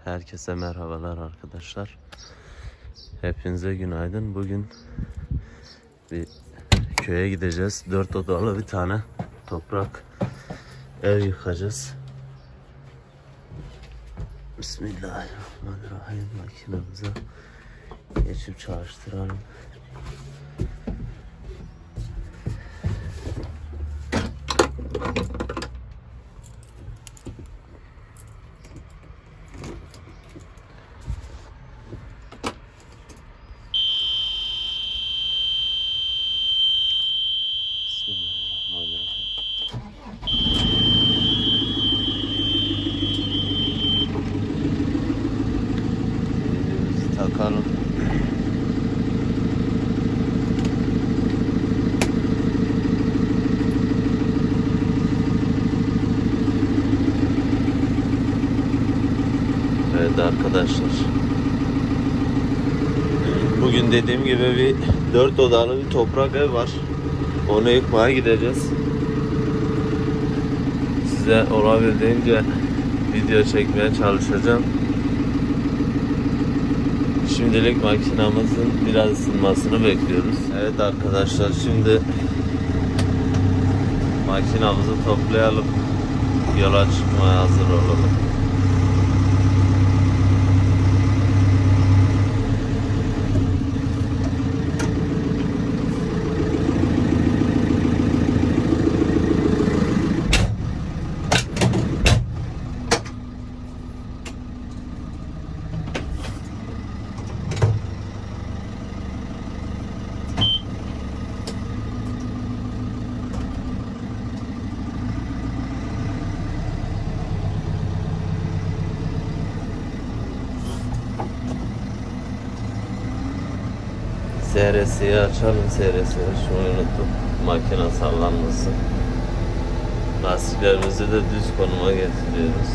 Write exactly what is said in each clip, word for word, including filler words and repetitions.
Herkese merhabalar arkadaşlar. Hepinize günaydın. Bugün bir köye gideceğiz. Dört odalı bir tane toprak ev yıkacağız. Bismillahirrahmanirrahim. Makinamıza geçip çalıştıralım. Takalım. Evet arkadaşlar. Bugün dediğim gibi bir dört odalı bir toprak ev var. Onu yıkmaya gideceğiz. Size olabildiğince video çekmeye çalışacağım. Şimdilik makinamızın biraz ısınmasını bekliyoruz. Evet arkadaşlar, şimdi makinamızı toplayalım. Yola çıkmaya hazır olalım. S R S'yi açalım. S R S'yi şunu unuttum. Makine sallanmasın. Lastiklerimizi de düz konuma getiriyoruz.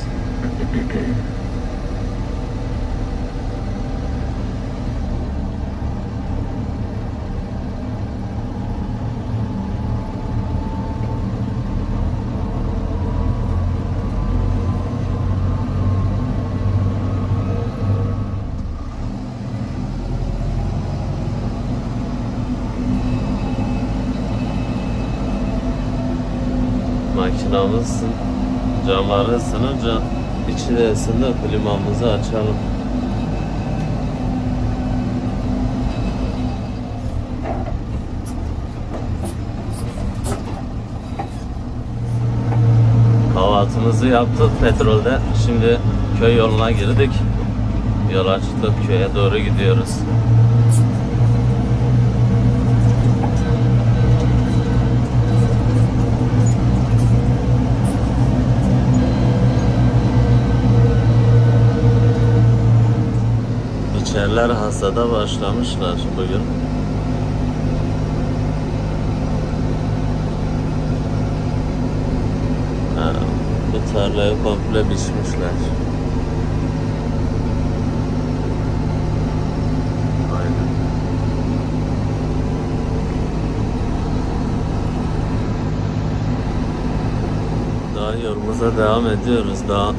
Makinamız camları ısınınca içi de ısındı, klimamızı açalım. Kahvaltımızı yaptık petrolde. Şimdi köy yoluna girdik. Yola çıktık, köye doğru gidiyoruz. İçeriler hasada başlamışlar bugün. Ha, bu tarlayı komple biçmişler. Aynen. Daha yolumuza devam ediyoruz. Daha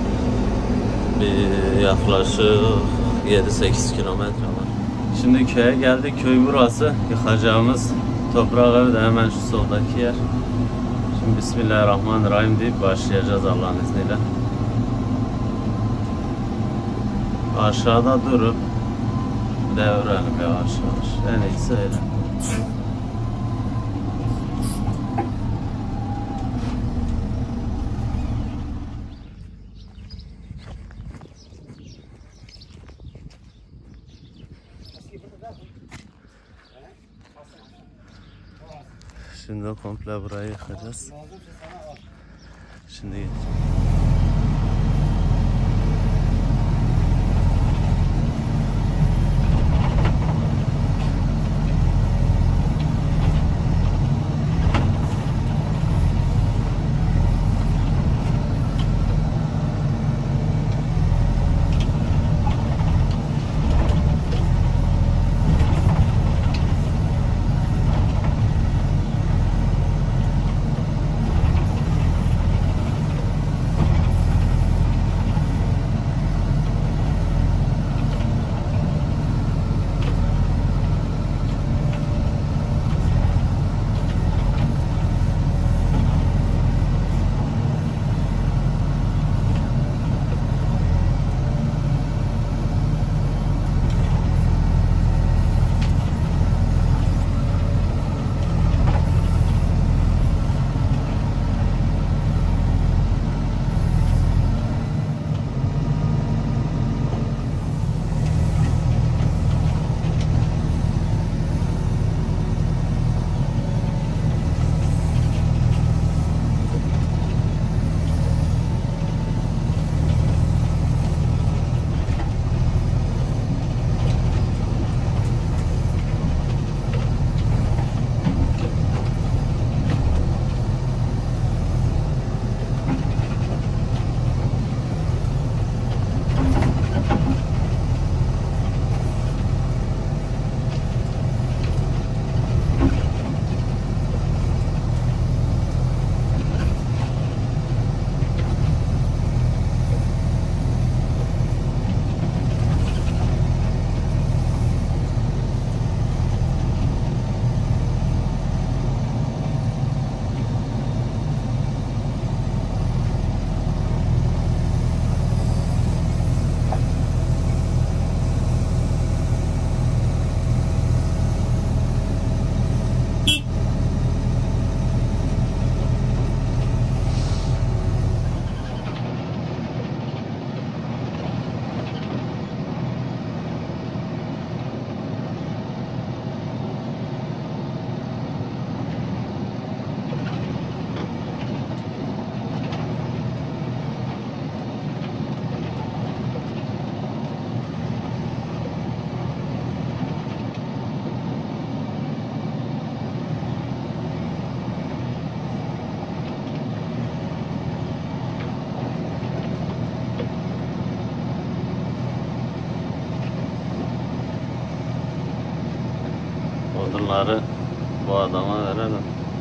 bir yaklaşık yedi sekiz kilometre var. Şimdi köye geldik. Köy burası. Yıkacağımız toprak ev de hemen şu soldaki yer. Şimdi Bismillahirrahmanirrahim deyip başlayacağız Allah'ın izniyle. Aşağıda durup devirelim yavaş yavaş. En iyisi öyle. Şimdi komple burayı yıkacağız. Şimdi Bunları bu adama verelim.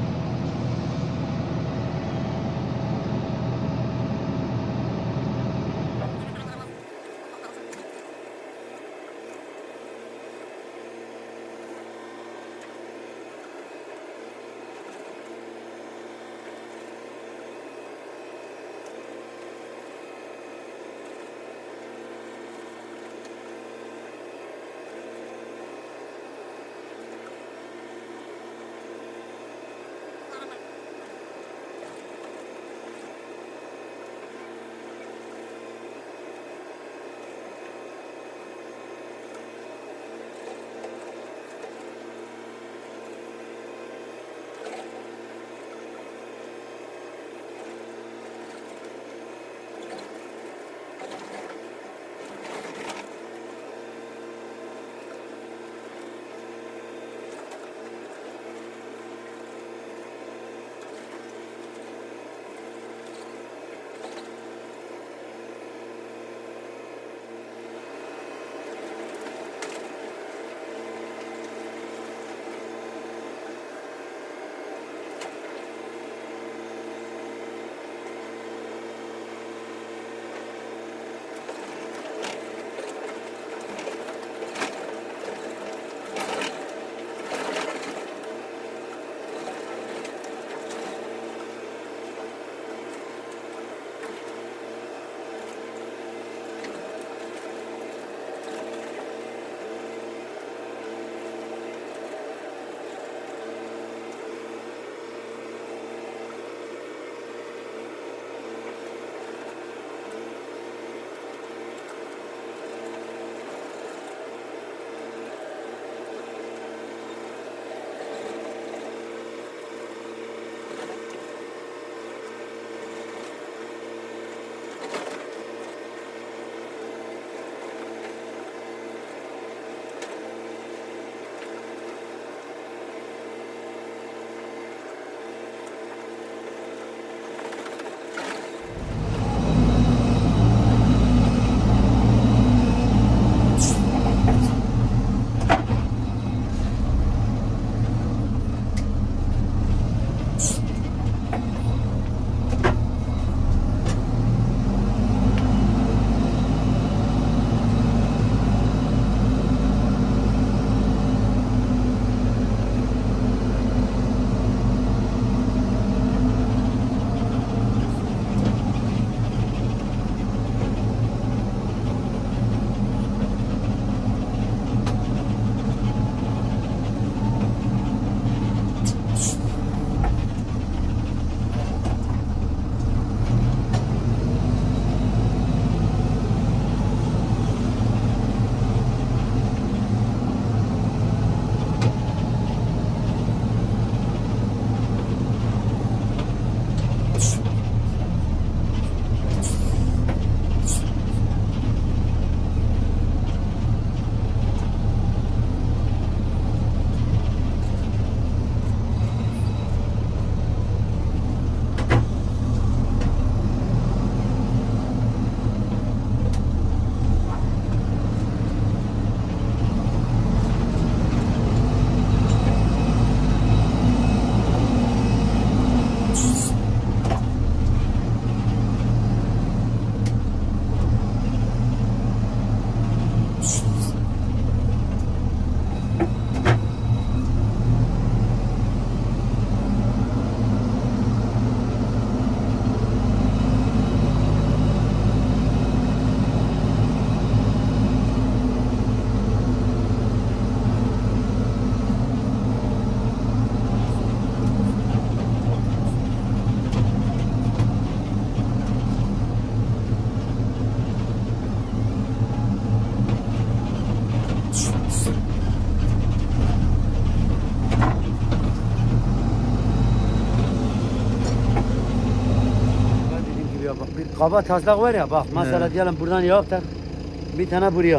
Kaba taslak var ya bak mesela Evet. diyelim buradan yaptık. Bir tane buraya.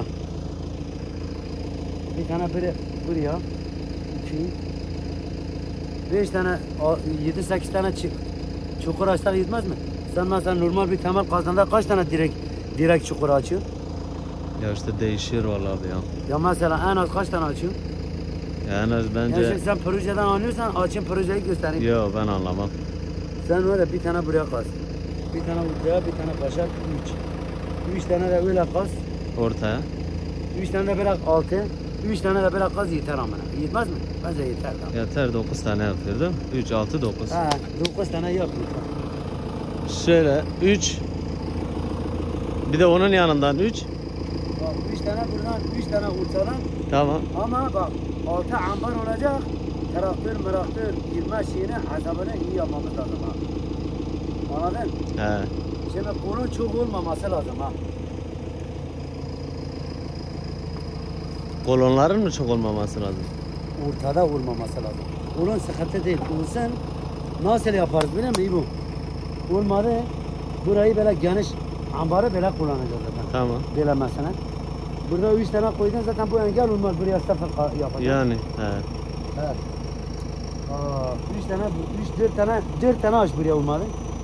Bir tane buraya. buraya. İki. Beş tane, o, yedi sekiz tane çık. Çukur açsak yetmez mi? Sen mesela normal bir temel kazanda kaç tane direk direk çukur açıyor? Ya işte değişir vallahi abi ya. Ya mesela en az kaç tane açıyor? Yani Yani bence şimdi sen projeden anlıyorsan açın projeyi göstereyim. yok, ben anlamam. Sen öyle bir tane buraya kaz. Bir tane buraya, bir tane başa, üç. Üç tane de böyle kaz. Ortaya. Üç tane de bırak altı. Üç tane de bırak kaz yeter amına. Yetmez mi? Bence yeter. Tamam. Yeter, dokuz tane yapıyor değil mi? üç, altı, dokuz. Ha, dokuz tane yap. Şöyle üç. Bir de onun yanından üç. Bak üç tane buradan, üç tane ortadan. Tamam. Ama bak altı ambar olacak. Traktör, meraktör, girme şeyini, hesabını iyi yapmamız lazım ha. Anladın? He. Şimdi bunun çok olmaması lazım ha. Kolonların mı çok olmaması lazım? Ortada olmaması lazım. Onun sıkıntı değil. Olsun nasıl yaparız biliyor musun İbo? Olmadı burayı böyle geniş ambarı böyle kullanacağız zaten. Tamam. Böyle mesela. Burada üç tane koydun zaten bu engel olmaz. Buraya sıfır yapacağız. Yani he. Evet. Aa, üç tane, üç, dört tane, dört tane aç buraya olmadı.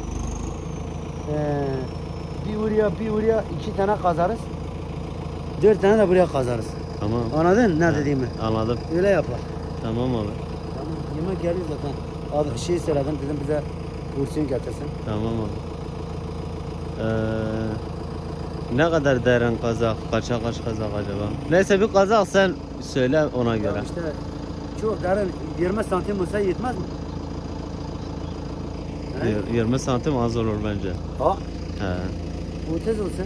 Ee, bir buraya, bir buraya iki tane kazarız. Dört tane de buraya kazarız. Tamam. Anladın ne He, dediğimi? Anladım. Öyle yapar. Tamam abi. Tamam, yemek geliyor zaten. Adı şey söyledim dedim bize porsiyon getirsin. Tamam abi. Ee, ne kadar derin kazak, kaça kaç kazak acaba? Neyse bir kazak sen söyle ona göre. Ya işte çok derin yirmi santim olsa yetmez mi? He? Yir- yirmi santim az olur bence. Ha, He. otuz olsun.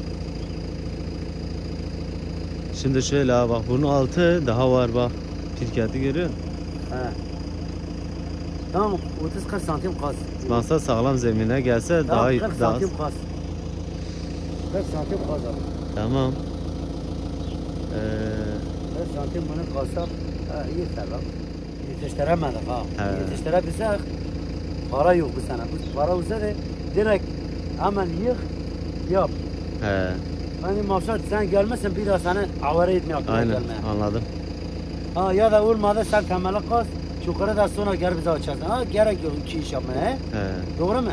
Şimdi şöyle ha, bak bunun altı daha var bak. Pirketi görüyor musun? He. Tamam otuz kırk santim kaz. Masa sağlam zemine gelse daha Tamam iyi. kırk Daha... santim kaz. kırk santim kaz abi. Tamam. Ee, kırk santim bunu kazsak ha, yeter lan. Yetiştiremedik ha. He. Yetiştirebilsek para yok bu sene. Bu para olsa da direkt hemen yık yap. he. Hani maksat sen gelmezsen bir daha seni avare etmeye akıllı Aynen gelmeye. anladım. Ha ya da olmadı sen temeli kaz. Çukuru da sonra geri bize açarsın. Ha gerek yok iki iş yapmaya. He? He. Doğru mu?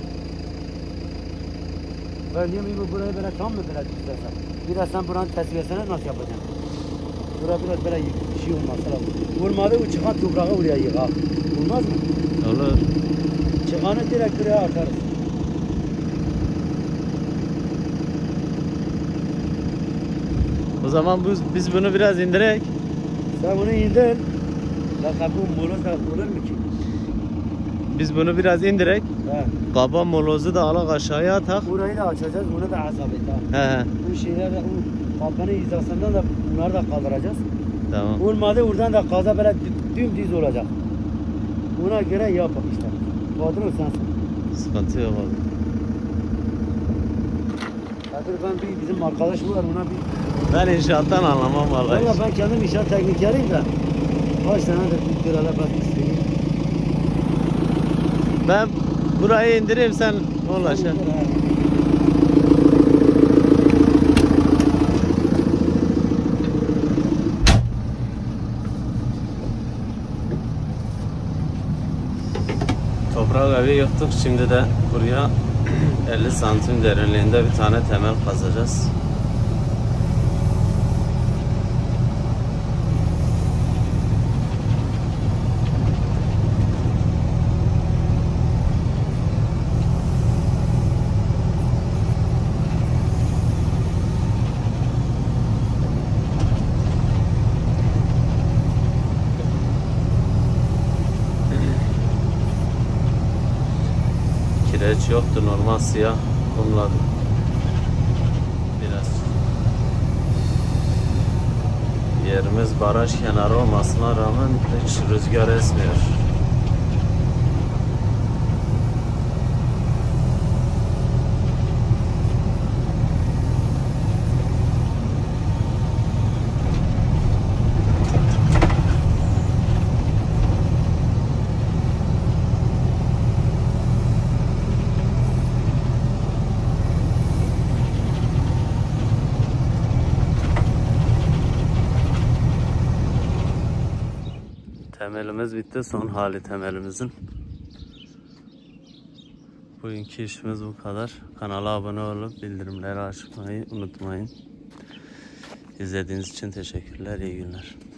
Ben diyorum bu burayı böyle tam mı böyle düzlersen? Biraz sen buranın tesviyesini nasıl yapacaksın? Bura biraz böyle şey olması lazım. Olmadı o çıkan toprağı buraya yık ha. Olmaz mı? Olur. Çıkanı direkt buraya atarız. O zaman biz, biz bunu biraz indirek. Sen bunu indir. Bak bu moloz da olur mu ki? Biz bunu biraz indirek. Ha. Kaba molozu da alak aşağıya atak. Burayı da açacağız. Bunu da azap et ha. He he. Bu şeyler de o kapının hizasından da bunları da kaldıracağız. Tamam. Olmadı oradan da kaza böyle dü- dümdüz olacak. Buna göre yap işte. Patron sensin. Sıkıntı yok abi. Kadir ben bir bizim arkadaş var ona bir. Ben inşaattan anlamam vallahi. Valla ben kendim inşaat teknikeriyim de. Kaç senedir bir liralar ben isteyeyim. Ben burayı indireyim sen onunla şey. Toprak evi yıktık. Şimdi de buraya elli santim derinliğinde bir tane temel kazacağız. Kireç yoktu, normal siyah kumladı. Biraz. Yerimiz baraj kenarı olmasına rağmen hiç rüzgar esmiyor. Temelimiz bitti. Son hali temelimizin. Bugünkü işimiz bu kadar. Kanala abone olup bildirimleri açmayı unutmayın. İzlediğiniz için teşekkürler. İyi günler.